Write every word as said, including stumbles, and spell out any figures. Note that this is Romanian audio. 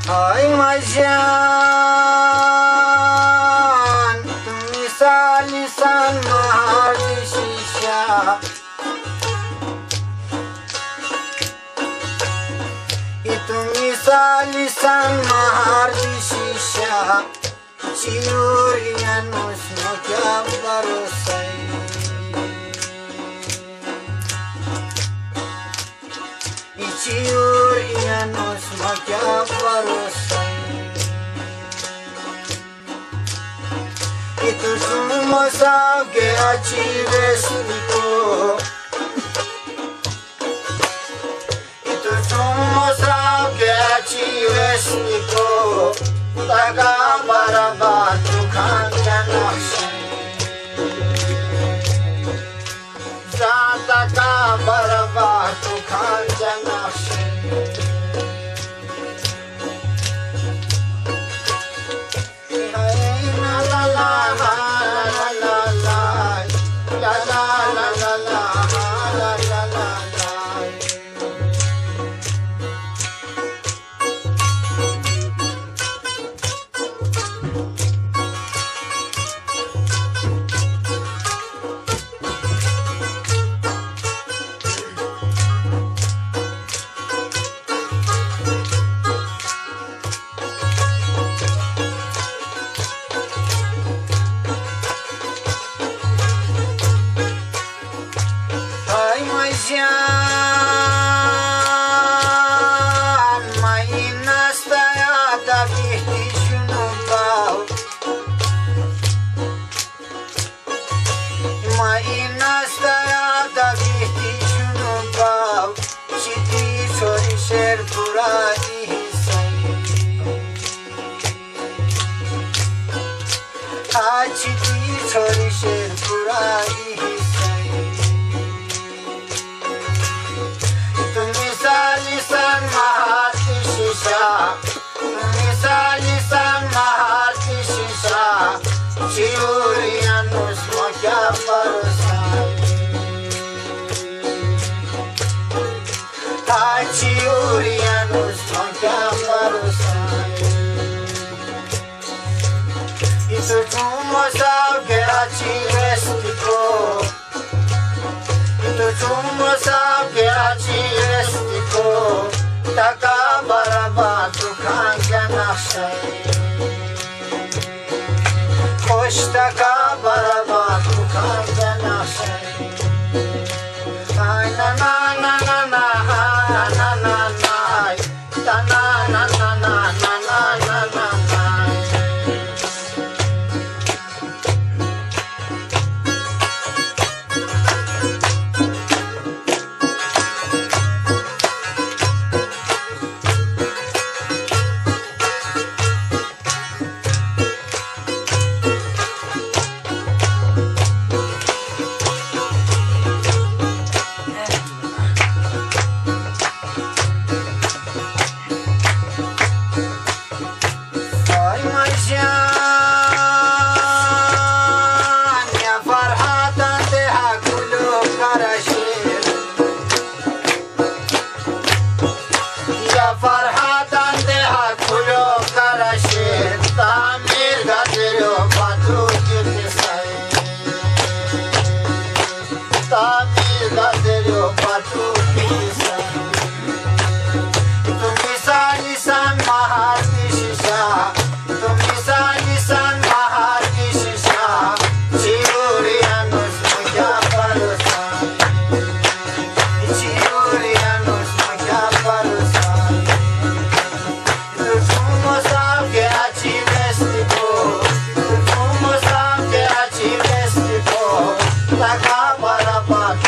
Ay majan, tu misal lisan mahal di shisha. Itu misal lisan mahal di shisha. Ciurian usno kya barosai. Ciurian usno kya barosai. Itu semua sage aci vesniko. Itu semua sage aci vesniko. Taga barabat tukang janakshi. Zataka barabat tukang janakshi. Chori sher purai hisai. Tu misal lisan mahati shisha. Tu misal lisan mahati shisha. Ciurian usmo kya barosai. Ha ciurian usmo kya barosai. Itu cuma sage aci vesniko. Itu cuma sage aci vesniko. Taka barabat tukang janakshi. Khosh taka barabat tukang janakshi. Ay na na na na na na na na na na na na na na na na na. Taka barabat